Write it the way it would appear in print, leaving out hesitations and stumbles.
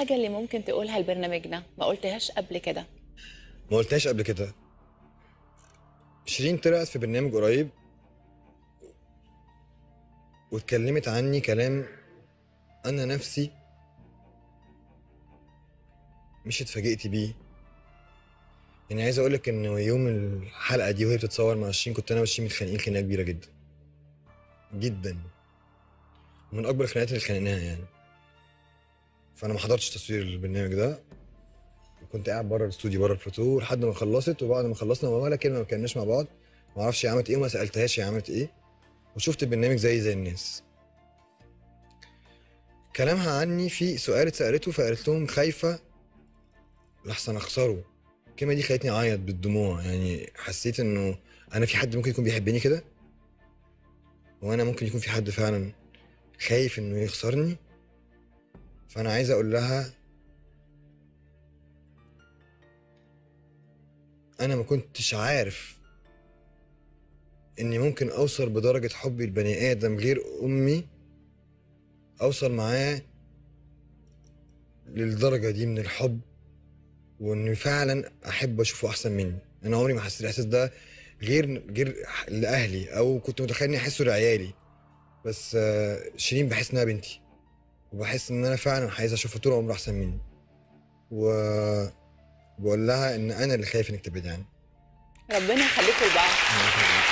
الحاجة اللي ممكن تقولها لبرنامجنا ما قلتهاش قبل كده؟ ما قلتهاش قبل كده. شيرين طلعت في برنامج قريب واتكلمت عني كلام انا نفسي مش اتفاجئت بيه. يعني عايز اقول لك ان يوم الحلقه دي وهي بتتصور مع شيرين كنت انا وشيرين متخانقين خناقه كبيره جدا جدا، من اكبر الخناقات اللي اتخانقناها يعني. فانا ما حضرتش تصوير البرنامج ده، وكنت قاعد بره الاستوديو بره البلاتو لحد ما خلصت، وبعد ما خلصنا ولا كلمه ما اتكلمناش مع بعض. ما اعرفش هي عملت ايه وما سالتهاش هي عملت ايه، وشفت البرنامج زي الناس. كلامها عني في سؤال اتسالته فقالت لهم خايفه لحسن اخسره. الكلمه دي خلتني اعيط بالدموع، يعني حسيت انه انا في حد ممكن يكون بيحبني كده، وانا ممكن يكون في حد فعلا خايف انه يخسرني. فانا عايز اقول لها انا ما كنتش عارف اني ممكن اوصل بدرجه حبي لبني ادم غير امي، اوصل معاه للدرجه دي من الحب، واني فعلا احب اشوفه احسن مني. انا عمري ما حسيت الاحساس ده غير لاهلي، او كنت متخيل اني احسه لعيالي. بس شيرين بحس انها بنتي، وبحس ان انا فعلا عايز اشوفها طول عمرها احسن مني، وبقول لها ان انا اللي خايف انك تبعدي عني. ربنا يخليكم لبعض.